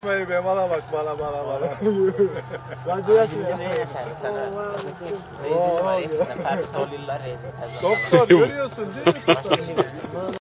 Be bana bak bana. Radyo açıyor. Rezil var hepsinde. Ferdi Toliller rezil. Doktor görüyorsun değil mi?